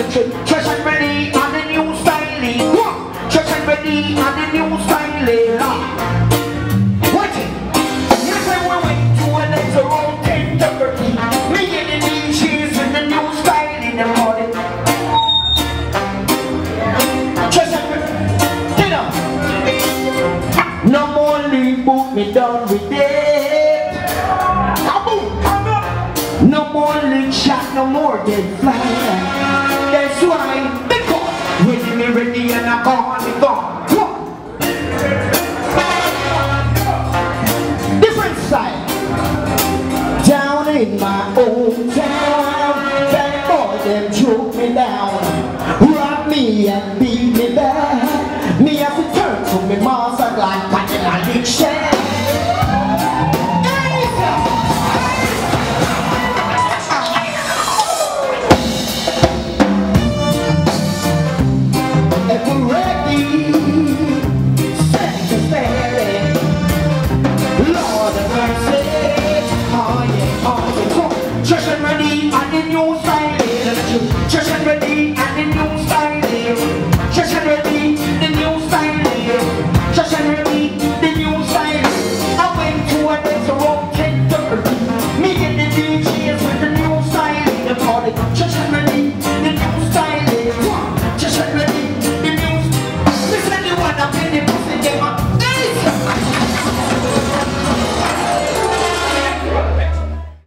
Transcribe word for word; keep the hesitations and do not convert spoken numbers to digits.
Fresh and ready on the new style. Fresh and ready on the new style. Watch it. Yes, I went to a laser road ten thirty. Me and the D Js with the new style in the morning. Fresh and ready. Get up. No more leave, boot me down with it. Kaboom, come up. No more lick shot, no more dead fly. That's why, because when me ready and I'm gone, I'm gone. Different side. Down in my own town.